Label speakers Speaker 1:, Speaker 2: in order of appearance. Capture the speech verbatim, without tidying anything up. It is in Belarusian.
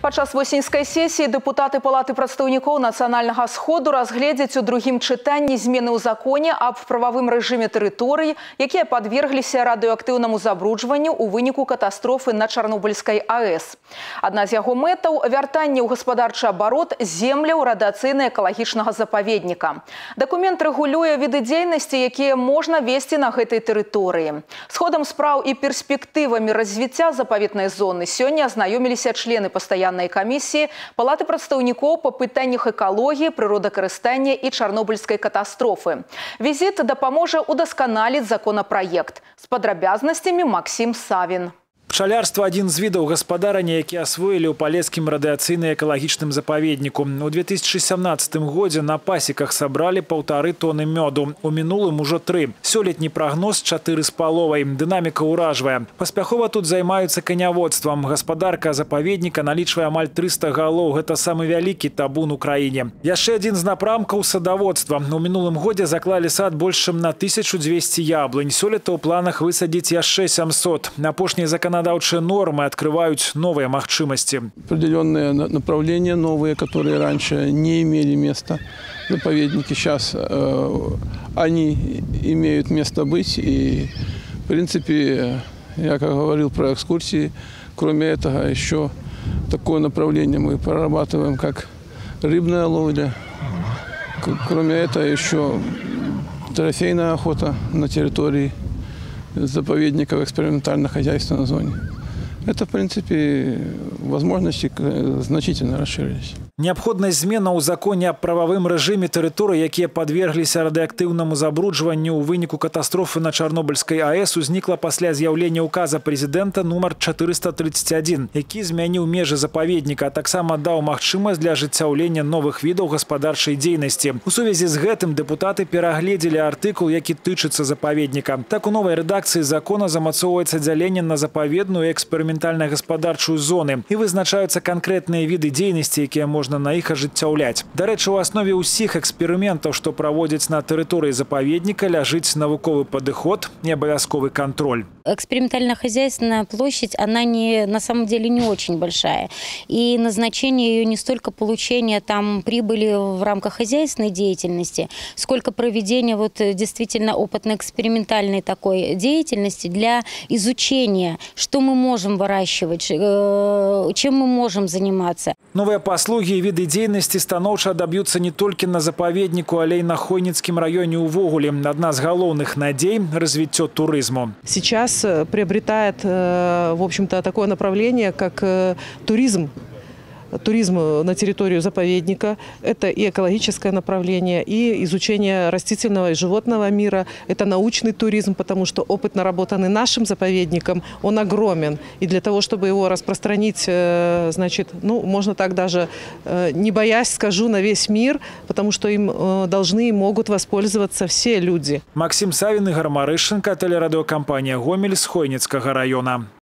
Speaker 1: Падчас восеньскай сесіі дэпутаты Палаты прадстаўнікоў Нацыянальнага сходу разгледзяць у другім чытанні змены ў законе аб прававым рэжыме тэрыторый, якія падвергліся радыеактыўнаму забруджванню ў выніку катастрофы на Чарнобыльскай АЭС. Адна з яго мэтаў – вяртанне ў гаспадарчы абарот земляў радыацыйна-экалагічнага запаведніка. Дакумент рэгулюе віды дзейнасці, якія можна весці на гэтай тэрыторыі. З ходам спраў і перспектывамі развіцця запаветнай зоны сёння азнаёміліся члены пастаяннай комиссии Палаты прадстаўнікоў по пытаннях экологии, природокарыстання и Чарнобыльской катастрофы. Визит дапаможа удасканаліць законопроект. С падрабязнасцямі Максим Савин.
Speaker 2: Пчалярство – один из видов гаспадарання, які освоили у Палескім радыацыйна-экалагічным запаведніку. У две тысячи семнадцатым годзе на пасеках собрали полторы тонны меду. У мінулым ужо три. Сёлетні прогноз четыре с половой. Динамика уражвая. Паспяхова тут займаюцца коняводством. Гаспадарка запаведніка налічвае амаль триста галоў. Это самый вялікі табун у краіне. Яшчэ один з напрамкаў садаводства. У мінулым годзе заклали сад больш чым на тысячу двести яблынь. Сёлета ў планах высадзіць яшчэ сямсот. Апошнія законодательные нормы открывают новые махчимости.
Speaker 3: Определенные направления новые, которые раньше не имели места в заповеднике, сейчас э, они имеют место быть. И, в принципе, я как говорил про экскурсии, кроме этого еще такое направление мы прорабатываем, как рыбная ловля. Кроме этого еще трофейная охота на территории заповедника в экспериментально-хозяйственной зоне. Это, в принципе, возможности значительно расширились.
Speaker 2: Необходная змена ў законе аб прававым рэжыме тэрыторый, якія падвергліся радыеактыўнаму забруджванню ў выніку катастрофы на Чарнобыльскай АЭС, узнікла пасля з'яўлення указа прэзідэнта нумар четыреста тридцать один, які змяніў межы запаведніка, а таксама даў магчымасць для ажыццяўлення новых відаў гаспадарчай дзейнасці. У сувязі з гэтым дэпутаты перагледзелі артыкул, які тычыцца запаведніка. Так, у новай рэдакцыі закона замацоўваецца дзяленне на запаведную і эксперыментальна-гаспадарчую зоны і вызначаюцца канкрэтныя віды дзейнасці, якія можна на іх ажыццяўляць. Дарэчы, у аснове ўсіх эксперыментаў, што праводзяць на тэрыторыі запаведніка, ляжыць навуковы падыход і абавязковы контроль.
Speaker 4: Экспериментально-хозяйственная площадь, она не, на самом деле не очень большая. И назначение ее не столько получения там прибыли в рамках хозяйственной деятельности, сколько проведения вот действительно опытно-экспериментальной такой деятельности для изучения, что мы можем выращивать, чем мы можем заниматься.
Speaker 2: Новые паслуги и виды деятельности станоўча добьются не только на запаведнику, але и на Хойніцкім районе увогуле. Одна из головных надей – развитие туризму.
Speaker 5: Сейчас приобретает, в общем-то, такое направление, как туризм. Туризм на территорию заповедника – это и экологическое направление, и изучение растительного и животного мира. Это научный туризм, потому что опыт, наработанный нашим заповедником, он огромен. И для того, чтобы его распространить, значит, ну, можно так даже, не боясь, скажу, на весь мир, потому что им должны и могут воспользоваться все люди.
Speaker 2: Максим Савин, Игорь Марышенко, телерадиокомпания «Гомель» с Хойніцкага района.